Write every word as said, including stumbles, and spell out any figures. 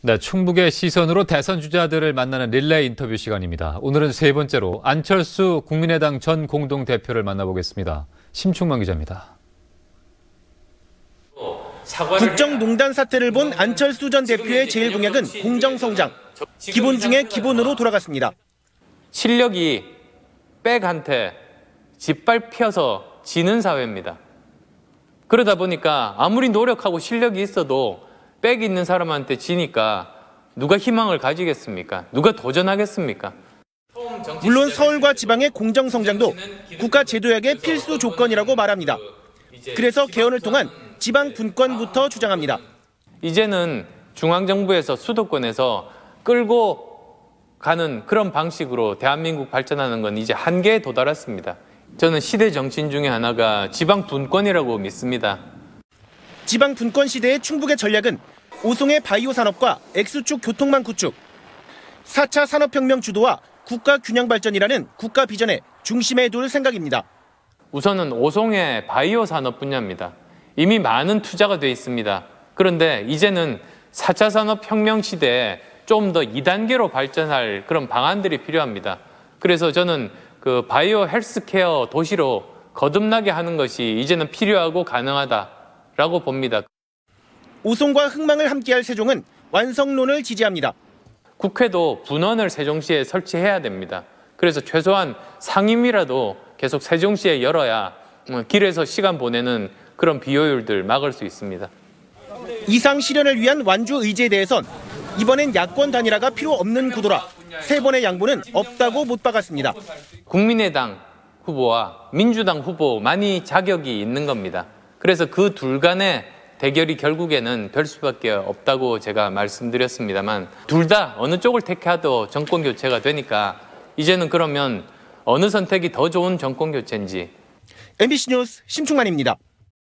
네, 충북의 시선으로 대선 주자들을 만나는 릴레이 인터뷰 시간입니다. 오늘은 세 번째로 안철수 국민의당 전 공동대표를 만나보겠습니다. 심충만 기자입니다. 국정농단 사태를 본 안철수 전 대표의 제일 공약은 공정성장. 기본 중에 기본으로 돌아갔습니다. 실력이 백한테 짓밟혀서 지는 사회입니다. 그러다 보니까 아무리 노력하고 실력이 있어도 백이 있는 사람한테 지니까 누가 희망을 가지겠습니까? 누가 도전하겠습니까? 물론 서울과 지방의 공정성장도 국가 제도약의 필수 조건이라고 말합니다. 그래서 개헌을 통한 지방 분권부터 주장합니다. 이제는 중앙정부에서 수도권에서 끌고 가는 그런 방식으로 대한민국 발전하는 건 이제 한계에 도달했습니다. 저는 시대 정신 중에 하나가 지방 분권이라고 믿습니다. 지방 분권 시대의 충북의 전략은 오송의 바이오 산업과 X축 교통망 구축, 사 차 산업혁명 주도와 국가 균형 발전이라는 국가 비전의 중심에 둘 생각입니다. 우선은 오송의 바이오 산업 분야입니다. 이미 많은 투자가 돼 있습니다. 그런데 이제는 사 차 산업혁명 시대에 좀 더 이 단계로 발전할 그런 방안들이 필요합니다. 그래서 저는 그 바이오 헬스케어 도시로 거듭나게 하는 것이 이제는 필요하고 가능하다라고 봅니다. 오송과 흥망을 함께할 세종은 완성론을 지지합니다. 국회도 분원을 세종시에 설치해야 됩니다. 그래서 최소한 상임위라도 계속 세종시에 열어야 길에서 시간 보내는 그런 비효율들 막을 수 있습니다. 이상 실현을 위한 완주 의지에 대해선 이번엔 야권 단일화가 필요 없는 구도라 세 번의 양보는 없다고 못 박았습니다. 국민의당 후보와 민주당 후보만이 자격이 있는 겁니다. 그래서 그 둘 간의 대결이 결국에는 될 수밖에 없다고 제가 말씀드렸습니다만 둘 다 어느 쪽을 택해도 정권 교체가 되니까 이제는 그러면 어느 선택이 더 좋은 정권 교체인지. 엠비씨 뉴스 심충만입니다.